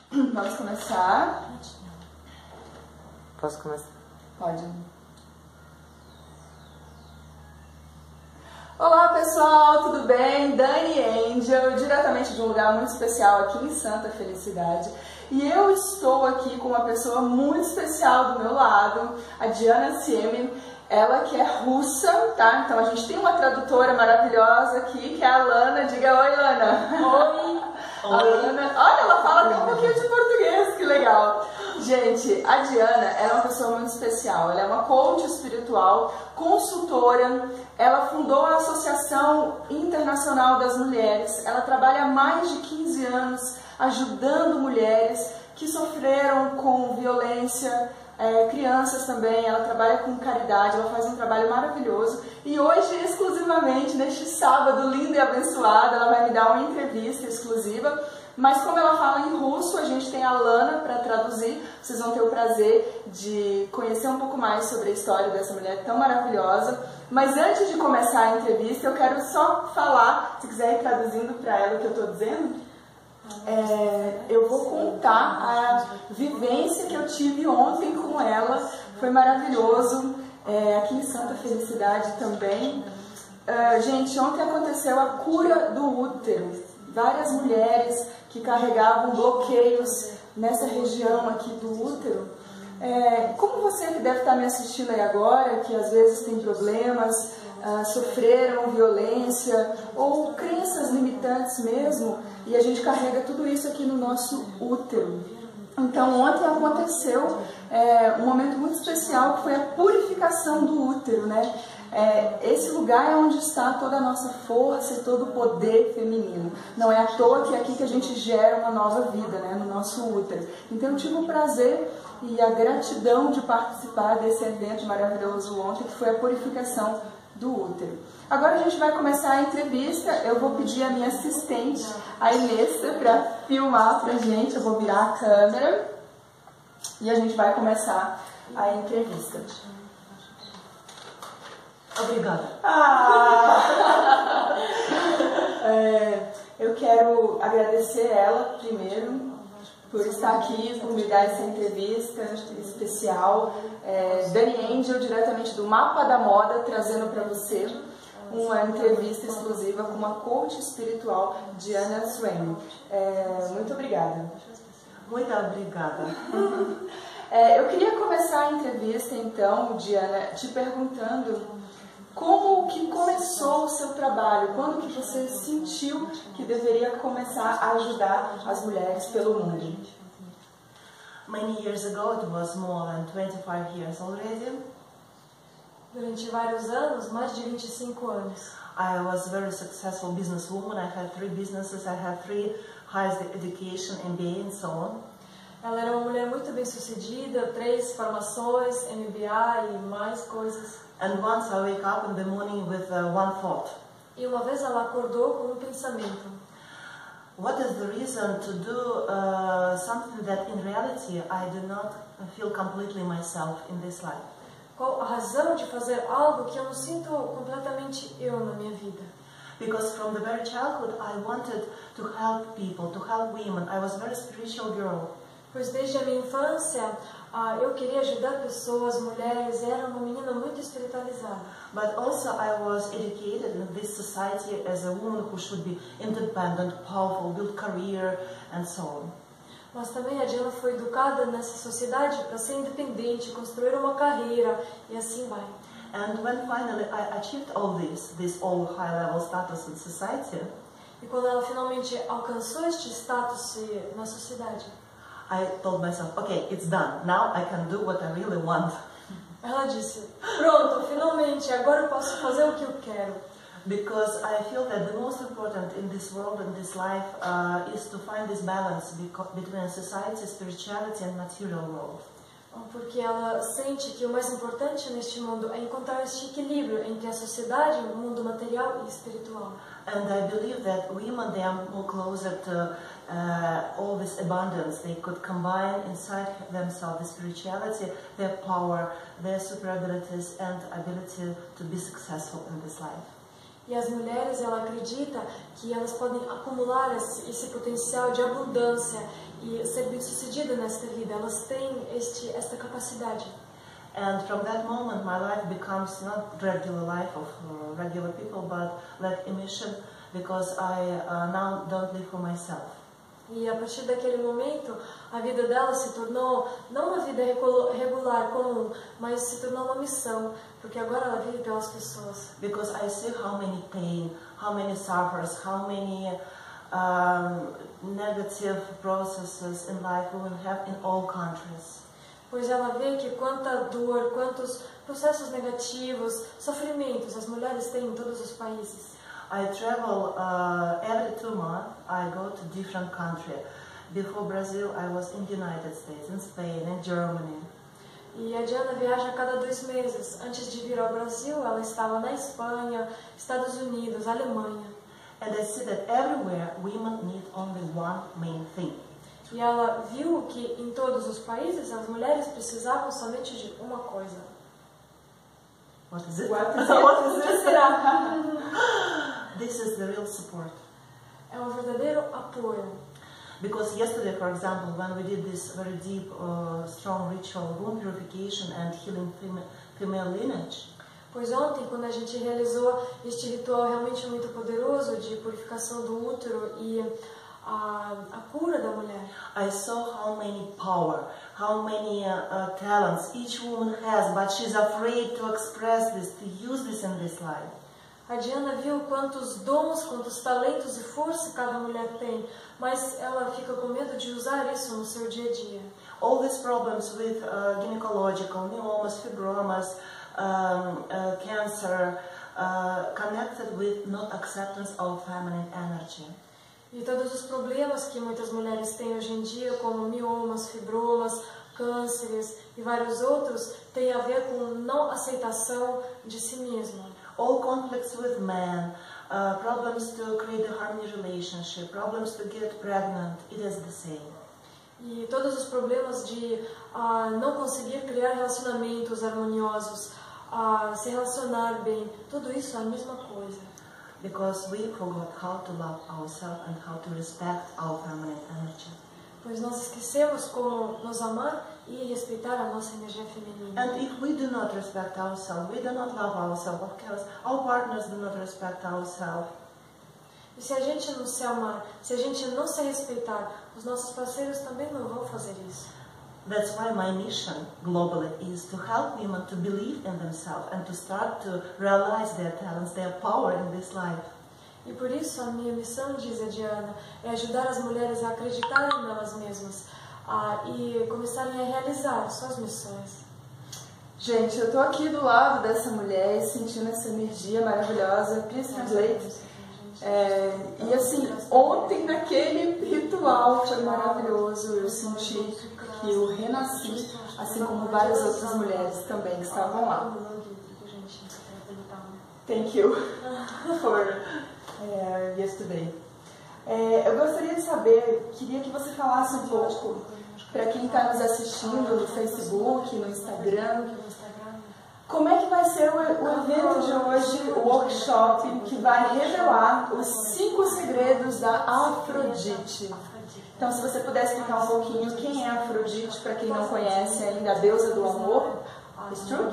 Vamos começar. Posso começar? Pode. Olá pessoal, tudo bem? Dani Angel, diretamente de um lugar muito especial aqui em Santa Felicidade. E eu estou aqui com uma pessoa muito especial do meu lado, a Diana Siemen. Ela que é russa, tá? Então a gente tem uma tradutora maravilhosa aqui, que é a Lana. Diga oi, Lana. Oi. A Lana, olha, ela fala até um pouquinho de português, que legal. Gente, a Diana é uma pessoa muito especial. Ela é uma coach espiritual, consultora. Ela fundou a Associação Internacional das Mulheres. Ela trabalha há mais de 15 anos ajudando mulheres que sofreram com violência, crianças também. Ela trabalha com caridade, ela faz um trabalho maravilhoso. E hoje, exclusivamente, neste sábado lindo e abençoado, ela vai me dar uma entrevista exclusiva. Mas como ela fala em russo, a gente tem a Lana para traduzir. Vocês vão ter o prazer de conhecer um pouco mais sobre a história dessa mulher tão maravilhosa. Mas antes de começar a entrevista, eu quero só falar, se quiser ir traduzindo para ela o que eu estou dizendo, eu vou contar a vivência que eu tive ontem com ela. Foi maravilhoso, aqui em Santa Felicidade também. Gente, ontem aconteceu a cura do útero. Várias mulheres que carregavam bloqueios nessa região aqui do útero. Como você que deve estar me assistindo aí agora, que às vezes tem problemas, sofreram violência ou crenças limitantes mesmo, e a gente carrega tudo isso aqui no nosso útero. Então ontem aconteceu um momento muito especial, que foi a purificação do útero, né? Esse lugar é onde está toda a nossa força e todo o poder feminino. Não é à toa que é aqui que a gente gera uma nova vida, né, no nosso útero. Então eu tive o prazer e a gratidão de participar desse evento maravilhoso ontem, que foi a purificação do útero. Agora a gente vai começar a entrevista. Eu vou pedir a minha assistente, a Inessa, para filmar pra gente. Eu vou virar a câmera e a gente vai começar a entrevista. Obrigada. Eu quero agradecer ela primeiro por estar aqui, por me dar essa entrevista especial. Dani Angel, diretamente do Mapa da Moda, trazendo para você uma entrevista exclusiva com uma coach espiritual, Diana Siemen. Muito obrigada. Muito obrigada. Eu queria começar a entrevista, então, Diana, te perguntando como que começou o seu trabalho, quando que você sentiu que deveria começar a ajudar as mulheres pelo mundo? Many years ago, it was more than 25 years already. Durante vários anos, mais de 25 anos. I was a very successful businesswoman. I had 3 businesses. I had 3 highest education, MBA and so on. Ela era uma mulher muito bem sucedida, 3 formações, MBA e mais coisas. And once I wake up in the morning with one thought. E uma vez ela acordou com um pensamento. What is the reason to do something that in reality I do not feel completely myself in this life? Qual a razão de fazer algo que eu não sinto completamente eu na minha vida? Because from the very childhood I wanted to help people, to help women. I was a very spiritual girl. Pois desde a minha infância eu queria ajudar pessoas, mulheres, era uma menina muito espiritualizada. But also I was educated in this society as a woman who should be independent, powerful, build career and so on. Mas também a Diana foi educada nessa sociedade para ser independente, construir uma carreira e assim vai. And when finally I achieved all this all high-level status in society, e quando ela finalmente alcançou este status na sociedade, I told myself, okay, it's done. Now I can do what I really want. Ela disse, pronto, finalmente, agora eu posso fazer o que eu quero. Because I feel that the most important in this world, in this life, is to find this balance between society, spirituality and material world. Porque ela sente que o mais importante neste mundo é encontrar este equilíbrio entre a sociedade, o mundo material e espiritual. And I believe that women, they are more closer to all this abundance. They could combine inside themselves the spirituality, their power, their super abilities and ability to be successful in this life. E as mulheres, ela acredita que elas podem acumular esse potencial de abundância e ser bem-sucedida nesta vida. Elas têm esta capacidade. And from that moment, my life becomes not regular life of regular people, but like a mission, because I now don't live for myself. E a partir daquele momento, a vida dela se tornou não uma vida regular, comum, mas se tornou uma missão, porque agora ela vive pelas pessoas. Because I see how many pain, how many suffers, how many negative processes in life we will have in all countries. Pois ela vê que quanta dor, quantos processos negativos, sofrimentos as mulheres têm em todos os países. I travel every 2 months. I go to different country. Before Brazil, I was in the United States, in Spain, in Germany. E a Diana viaja a cada 2 meses. Antes de vir ao Brasil, ela estava na Espanha, Estados Unidos, Alemanha. And I see that everywhere women need only one main thing. E ela viu que em todos os países as mulheres precisavam somente de uma coisa. What is it? What is it? What is it? This is the real support. É um verdadeiro apoio. Because yesterday, for example, when we did this very deep, strong ritual, womb purification and healing female lineage, Pois ontem, quando a gente realizou este ritual realmente muito poderoso de purificação do útero e a cura da mulher, I saw how many power, how many talents each woman has, but she's afraid to express this, to use this in this life. a Diana viu quantos dons, quantos talentos e força cada mulher tem, mas ela fica com medo de usar isso no seu dia a dia. All these problems with gynecological, myomas, fibromas, cancer, connected with not acceptance of feminine energy. E todos os problemas que muitas mulheres têm hoje em dia, como miomas, fibromas, cânceres e vários outros, têm a ver com não aceitação de si mesma. All conflicts with men, problems to create a harmony relationship, problems to get pregnant, it is the same. E todos os problemas de não conseguir criar relacionamentos harmoniosos, se relacionar bem, tudo isso é a mesma coisa. Because we forgot how to love ourselves and how to respect our feminine energy. Pois nós esquecemos como nos amar e respeitar a nossa energia feminina. And if we do not respect ourselves, we do not love ourselves, of course, our partners do not respect ourselves. E se a gente não se amar, se a gente não se respeitar, os nossos parceiros também não vão fazer isso. That's why my mission globally is to help women to believe in themselves and to start to realize their talents, their power in this life. E por isso a minha missão, diz a Diana, é ajudar as mulheres a acreditarem nelas mesmas e começarem a realizar suas missões. Gente, eu tô aqui do lado dessa mulher e sentindo essa energia maravilhosa. Please translate. E assim, ontem naquele ritual foi maravilhoso. Eu senti que eu renasci, assim como várias outras mulheres também que estavam lá. Thank you for yesterday. Eu gostaria de saber, queria que você falasse um pouco para quem está nos assistindo no Facebook, no Instagram, como é que vai ser o evento de hoje, o workshop que vai revelar os 5 segredos da Afrodite. Então, se você puder explicar um pouquinho quem é a Afrodite, para quem não conhece ainda, a deusa do amor. It's true?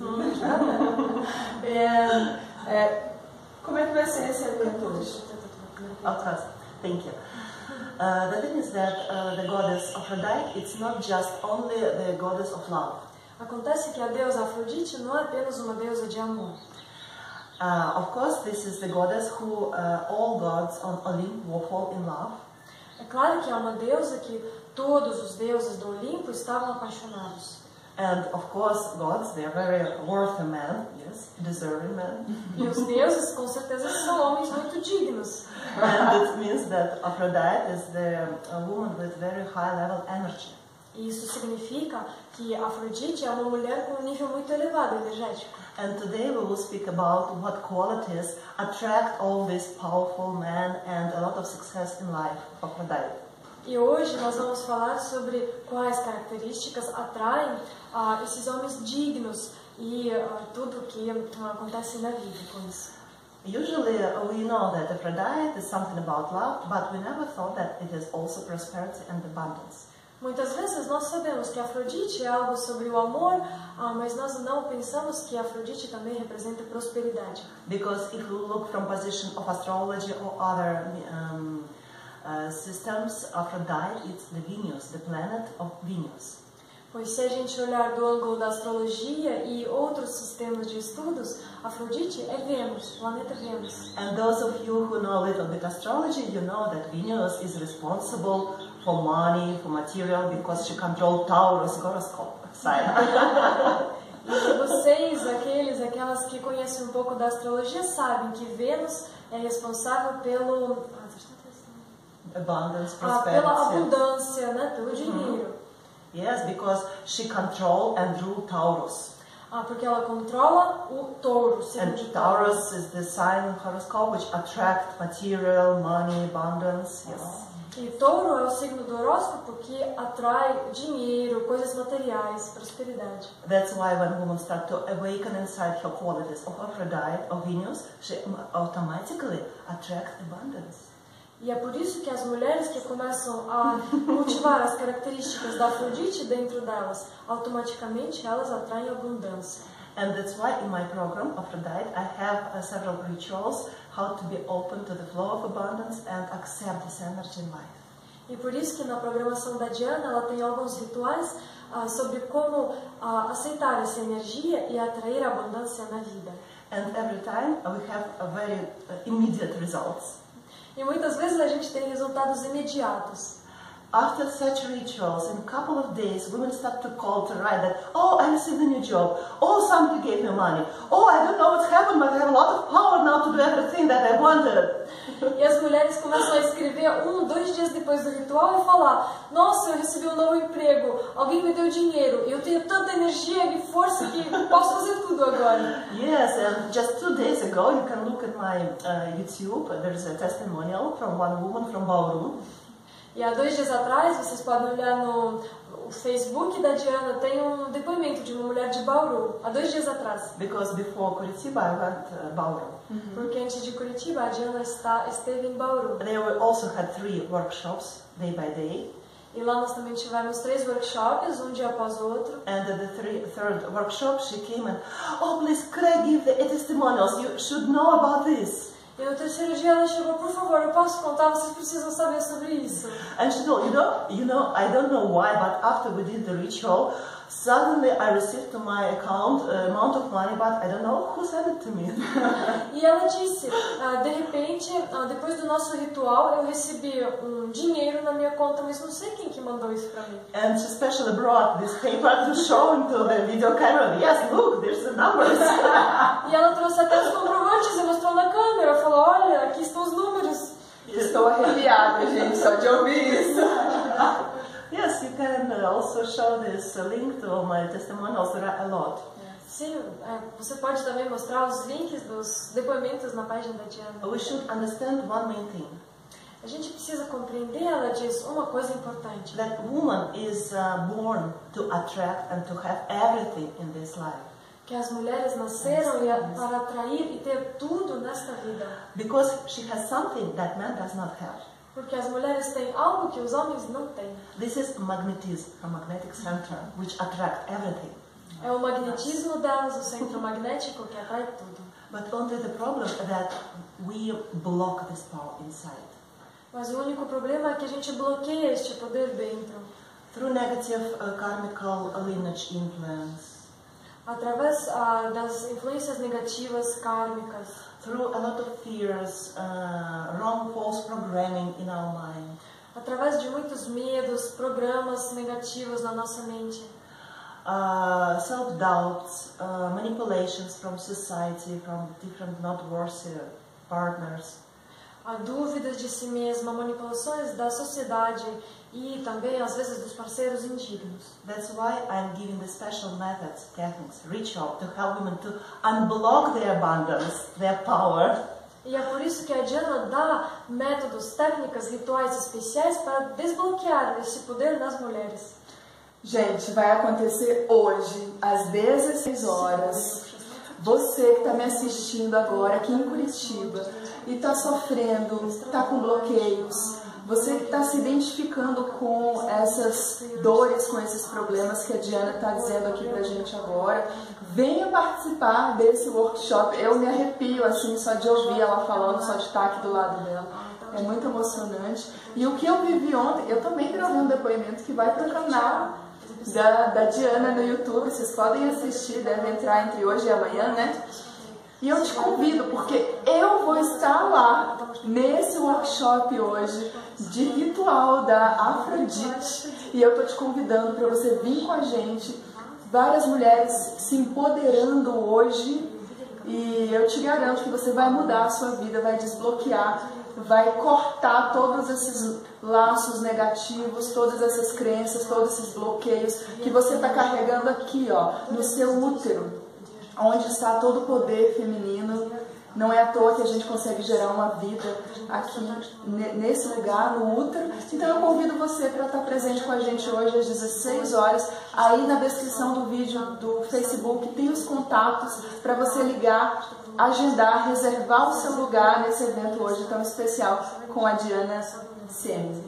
Como é que vai ser esse evento hoje? Of course, thank you. The thing is that the goddess Aphrodite, it's not just only the goddess of love. Acontece que a deusa Afrodite não é apenas uma deusa de amor. Of course, this is the goddess who all gods on Olympus fall in love. É claro que é uma deusa que todos os deuses do Olimpo estavam apaixonados. And of course, gods, they are very worthy men, yes, deserving men. E os deuses, com certeza, são homens muito dignos. And it means that Aphrodite is the woman with very high level energy. E isso significa que Afrodite é uma mulher com um nível muito elevado energético. And today we will speak about what qualities attract all these powerful men and a lot of success in life of Aphrodite. E hoje nós vamos falar sobre quais características atraem esses homens dignos e tudo o que acontece na vida com isso. Usually we know that Aphrodite is something about love, but we never thought that it is also prosperity and abundance. Muitas vezes nós sabemos que Afrodite é algo sobre o amor, mas nós não pensamos que Afrodite também representa prosperidade. Because if we look from position of astrology or other systems, Aphrodite is the Venus, the planet of Venus. Pois se a gente olhar do ângulo da astrologia e outros sistemas de estudos, Afrodite é Vênus, planeta Vênus. And those of you who know a little bit astrology, you know that Venus is responsible for money, for material, because she controls Taurus horoscope sign. E vocês, aquelas que conhecem um pouco da astrologia, sabem que Vênus é responsável pelo Abundance, prosperity. pela abundância, né, pelo dinheiro. Yes, because she controls and rules Taurus. Porque ela controla o touro. And Taurus is the sign horoscope which attracts material, money, abundance. Yes. E touro é o signo do horóscopo que atrai dinheiro, coisas materiais, prosperidade. That's why when women start to awaken inside her qualities of Aphrodite, of Venus, she automatically attracts abundance. E é por isso que as mulheres que começam a cultivar as características da Afrodite dentro delas, automaticamente elas atraem abundância. And that's why in my program, Aphrodite, I have several rituals how to be open to the flow of abundance and accept this energy in life. E por isso que na programação da Diana ela tem alguns rituais sobre como aceitar essa energia e atrair abundância na vida. And every time we have a very immediate results. E muitas vezes a gente tem resultados imediatos. After such rituals, in a couple of days, women start to call to write that, oh, I received a new job, oh, somebody gave me money, oh, I don't know what's happened, but I have a lot of power now to do everything that I wanted. E as mulheres começam a escrever 2 dias depois do ritual e falar, nossa, eu recebi um novo emprego, alguém me deu dinheiro, eu tenho tanta energia e força que posso fazer tudo agora. Yes, and just 2 days ago, you can look at my YouTube, there's a testimonial from one woman from Bauru. E há 2 dias atrás, vocês podem olhar no Facebook da Diana, tem um depoimento de uma mulher de Bauru, há 2 dias atrás. Because before Curitiba, I went Bauru. Porque antes de Curitiba, a Diana esteve em Bauru. They also had 3 workshops, day by day. E lá nós também tivemos 3 workshops, um dia após o outro. And at the third workshop, she came and, oh, please, could I give the testimonials? You should know about this. E no 3º dia ela chegou, por favor, eu posso contar, vocês precisam saber sobre isso. And she told, you know, I don't know why, but after we did the ritual, suddenly I received to my account amount of money, but I don't know who sent it to me. E ela disse, de repente, depois do nosso ritual, eu recebi dinheiro na minha conta, mas não sei quem que mandou isso para mim. And she especially brought this paper to show to the video camera. Yes, look, there's the numbers. E ela trouxe até os comprovantes e mostrou na câmera. Falou, olha, aqui estão os números. Estou arrepiada, gente, só de ouvir isso. Yes, you can also show this link to my testimonials. There are a lot. Sim, você pode também mostrar os links dos depoimentos na página da Diana. We should understand one main thing. A gente precisa compreender, ela diz, uma coisa importante. That woman is born to attract and to have everything in this life. Que as mulheres nasceram para atrair e ter tudo nesta vida. Because she has something that man does not have. Porque as mulheres têm algo que os homens não têm. This is magnetism, a magnetic center, which attracts everything. É o magnetismo delas, o centro magnético que atrai tudo. But only the problem that we block this power inside. Mas o único problema é que a gente bloqueia este poder dentro. Through negative karmical lineage influence. Através das influências negativas kármicas. Through a lot of fears, wrong, false programming in our mind. Através de muitos medos, programas negativos na nossa mente. Self-doubts, manipulations from society, from different not worthy partners. Dúvidas de si mesma, manipulações da sociedade e também às vezes dos parceiros indignos. That's why I'm giving the special methods, techniques, ritual to help women to unblock their abundance, their power. E é por isso que a Diana dá métodos, técnicas, rituais especiais para desbloquear esse poder nas mulheres. Gente, vai acontecer hoje, às 16 horas, Você que está me assistindo agora aqui em Curitiba e está sofrendo, está com bloqueios, você que está se identificando com essas dores, com esses problemas que a Diana está dizendo aqui pra gente agora, venha participar desse workshop. Eu me arrepio assim só de ouvir ela falando, só de estar aqui do lado dela. É muito emocionante. E o que eu vivi ontem, eu também gravei um depoimento que vai para o canal da Diana no YouTube. Vocês podem assistir, deve entrar entre hoje e amanhã, né? E eu te convido, porque eu vou estar lá nesse workshop hoje de ritual da Afrodite. E eu tô te convidando para você vir com a gente. Várias mulheres se empoderando hoje. E eu te garanto que você vai mudar a sua vida, vai desbloquear, vai cortar todos esses laços negativos, todas essas crenças, todos esses bloqueios que você está carregando aqui, ó, no seu útero, onde está todo o poder feminino. Não é à toa que a gente consegue gerar uma vida aqui, nesse lugar, no útero. Então eu convido você para estar presente com a gente hoje às 16 horas. Aí na descrição do vídeo do Facebook tem os contatos para você ligar, agendar, reservar o seu lugar nesse evento hoje tão especial com a Diana Siemens.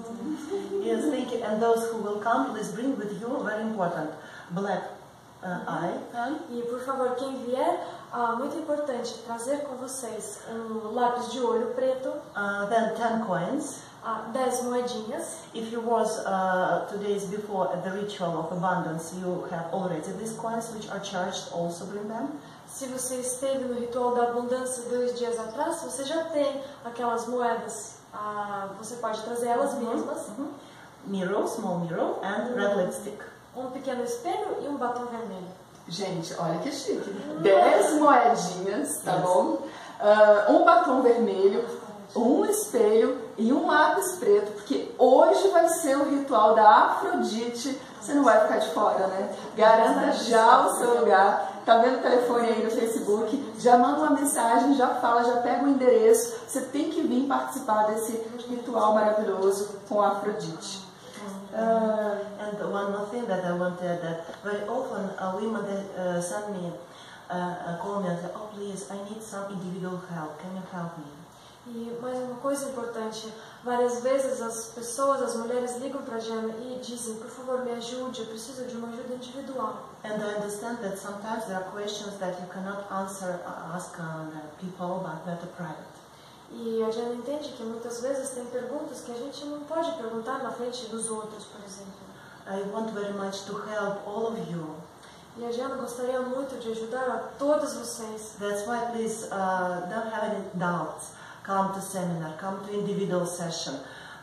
Yes, thank you. And those who will come, please bring with you, very important, black eye. E por favor, quem vier, muito importante, trazer com vocês um lápis de olho preto. Then 10 coins. 10 moedinhas. If you was 2 days before at the ritual of abundance, you have already these coins which are charged, also bring them. Se você esteve no ritual da abundância 2 dias atrás, você já tem aquelas moedas. Você pode trazer elas mesmas. Mirror, small mirror, and red lipstick. Um pequeno espelho e um batom vermelho. Gente, olha que chique. 10 moedinhas, tá bom? Um batom vermelho, um espelho e um lápis preto, porque hoje vai ser o ritual da Afrodite. Você não vai ficar de fora, né? Garanta já o seu lugar. Tá vendo o telefone aí no Facebook? Já manda uma mensagem, já fala, já pega o endereço. Você tem que vir participar desse ritual maravilhoso com a Afrodite. And one more thing that I wanted, that very often women send me a comment, oh please, I need some individual help, can you help me? E mais uma coisa importante, várias vezes as pessoas, as mulheres ligam para a Diana e dizem, por favor, me ajude, eu preciso de uma ajuda individual. And I understand that sometimes there are questions that you cannot ask people, but better private. E a Diana entende que muitas vezes tem perguntas que a gente não pode perguntar na frente dos outros, por exemplo. I want very much to help all of you. E a Diana gostaria muito de ajudar a todos vocês. That's why please don't have any doubts. Come to seminar, come to individual session,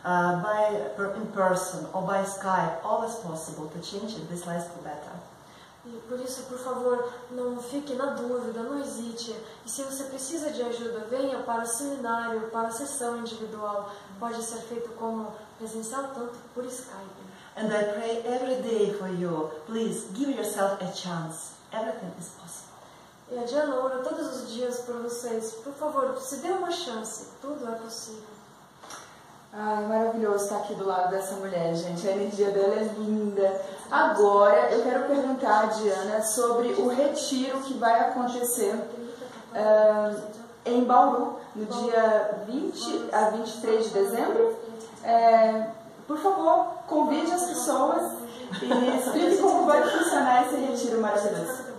in person or by Skype, always possible to change this life for better. E por isso, por favor, não fique na dúvida, não hesite. E se você precisa de ajuda, venha para o seminário, para a sessão individual. Pode ser feito como presencial, tanto por Skype. And I pray every day for you. Please give yourself a chance. Everything is possible. E a Diana ora todos os dias por vocês. Por favor, se dê uma chance. Tudo é possível. Ai, maravilhoso estar aqui do lado dessa mulher, gente. A energia dela é linda. Agora, eu quero perguntar a Diana sobre o retiro que vai acontecer em Bauru, no dia 20 a 23 de dezembro. Por favor, convide as pessoas e explique como vai funcionar esse retiro maravilhoso.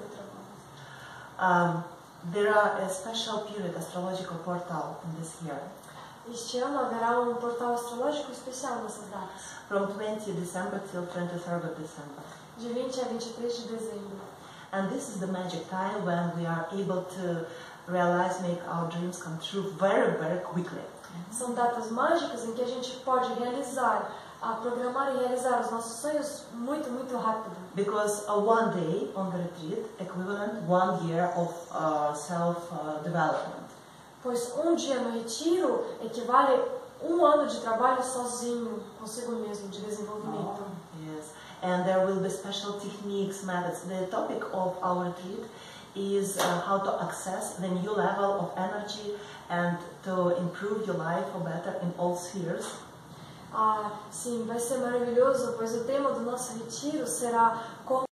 There are a special period astrological portal in this year. Este ano haverá um portal astrológico especial nessas datas. From 20 December till 23rd of December. De 20 a 23 de dezembro. And this is the magic time when we are able to realize, make our dreams come true very, very quickly. São datas mágicas em que a gente pode realizar, programar e realizar os nossos sonhos muito, muito rápido. Because one day on the retreat equivalent 1 year of self-development. Pois um dia no retiro equivale 1 ano de trabalho sozinho, consigo mesmo, de desenvolvimento. Yes, and there will be special techniques, methods. The topic of our retreat is how to access the new level of energy and to improve your life for better in all spheres. Sim, vai ser maravilhoso, pois o tema do nosso retiro será como